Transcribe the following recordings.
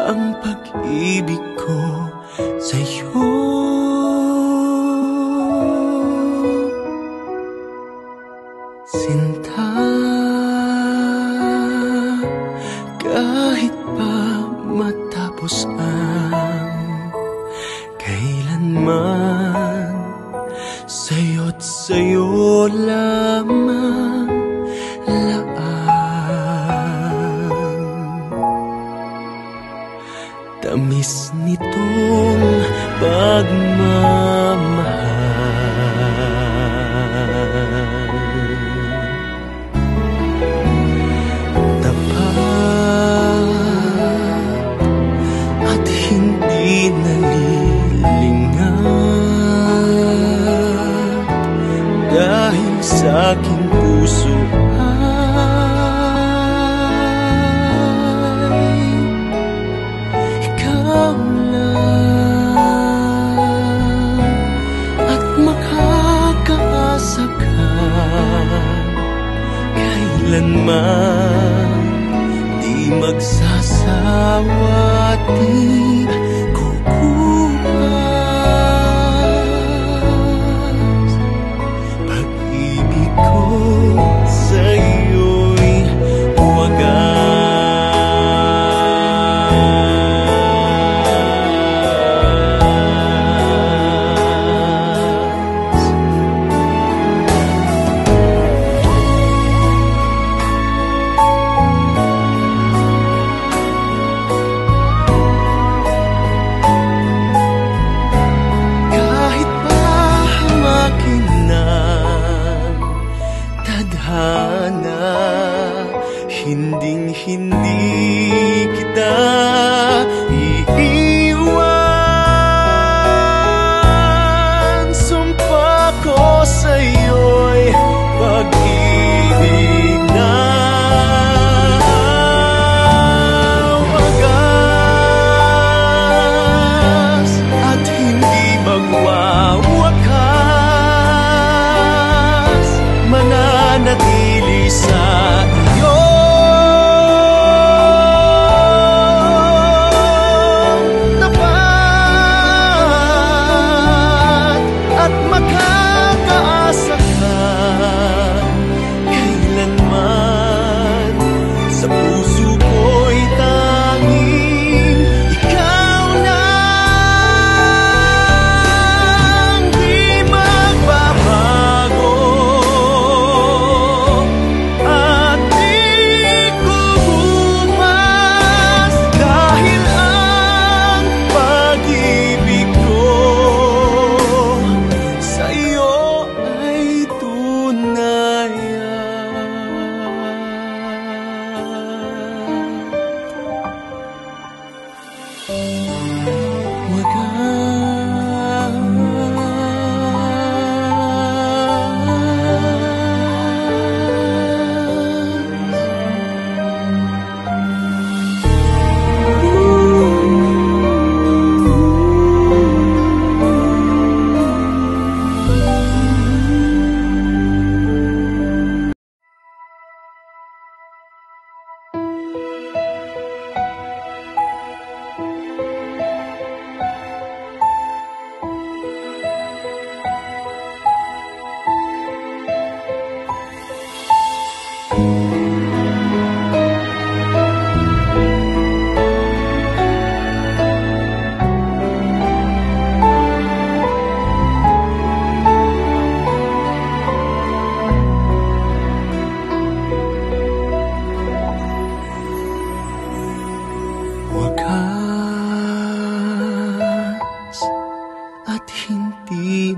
ang pag-ibig ko sa'yo. Sinta, kahit pa matapos ang kailanman, sa'yo't sa'yo lamang laan. Tamis nitong pagmamahal, at hindi nalilingat, dahil sa aking puso ay ikaw lang, at makakaasa ka kailanman. Di magsasawa at di kukupas, pag-ibig ko sa'yo'y wagas. Hinding-hindi kita iiwan. Sumpa ko sa'yo'y pag-ibig na wagas at hindi magwawakas, mananatili sa iyo. Sa puso ko'y tanging ikaw lang, di magbabago at di kukupas, dahil ang pag-ibig ko sa'yo ay tunay. Wagas at hindi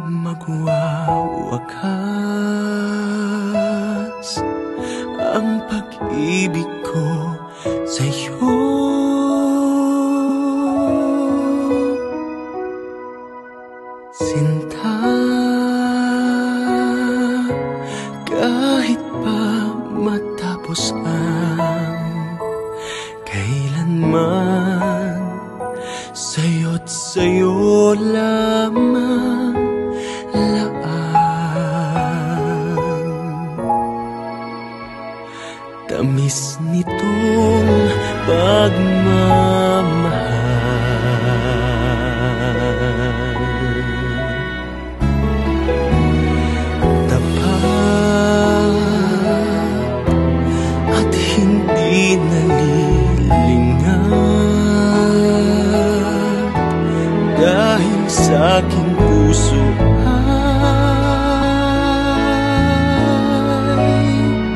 magwawakas ang pag-ibig ko sa'yo. Sinta, kahit pa matapos ang kailanman, sa'yo't sa'yo lamang laan. Tamis nitong pagmamahal, puso ay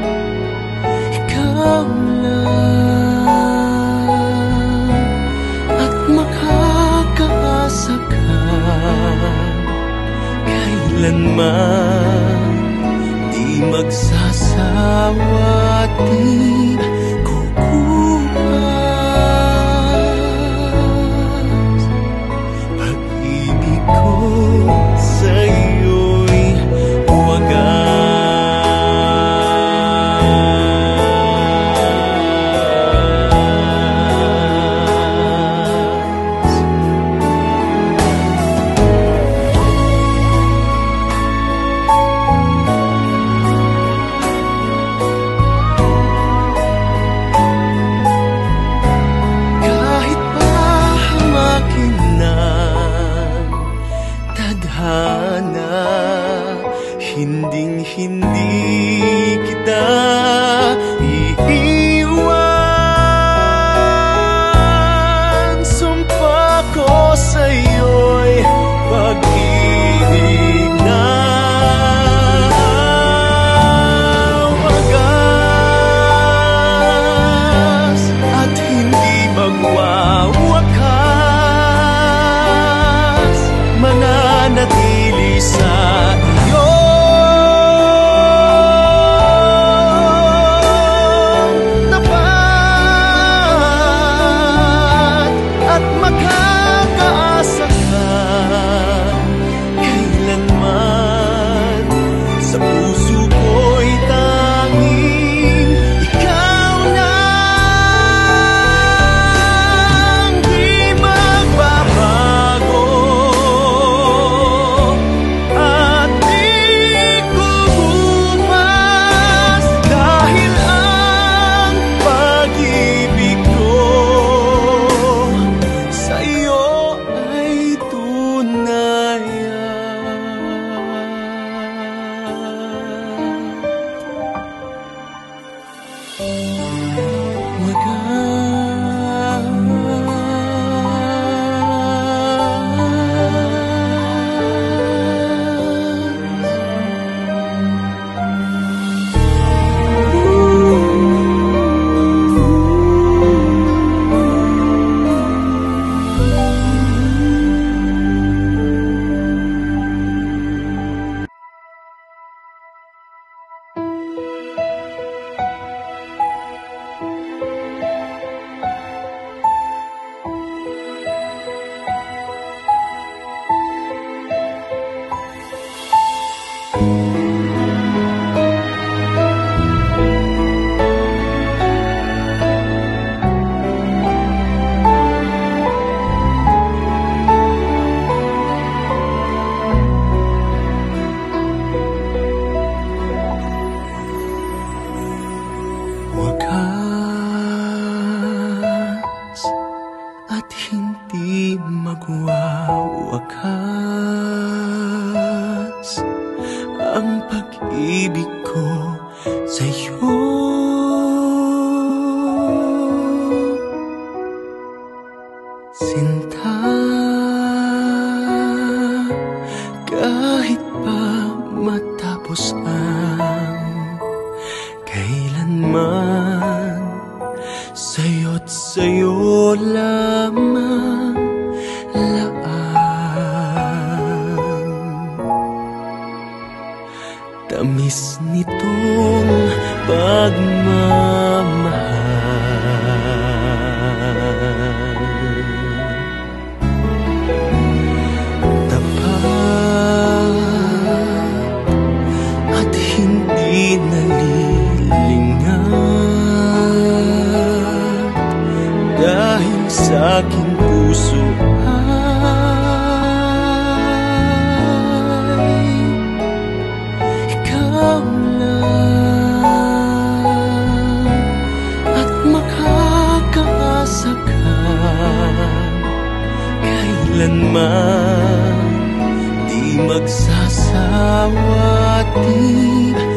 ikaw lang, at makakaasa ka kailanman. Di magsasawa, di kukupas. Pag-ibig ko sa'yo'y wagas. Hinding-hindi kita iiwan. Sumpa ko sa'yo'y pag-ibig na wagas at hindi magwawakas. Mananatili sa iyo sa puso ko'y tanging ikaw lang. Di magbabago at di kukupas, dahil ang pag-ibig ko sa'yo ay tunay. Wagas at hindi magwawakas ang pag-ibig ko sa'yo. Sinta, kahit pa matapos ang kailanman, sa'yo't sa'yo lamang laan. Tamis nitong pagmamahal, tapat at hindi nalilingat, dahil sa aking puso ay ikaw lang, at makakaasa ka kailanman. Di magsasawa, di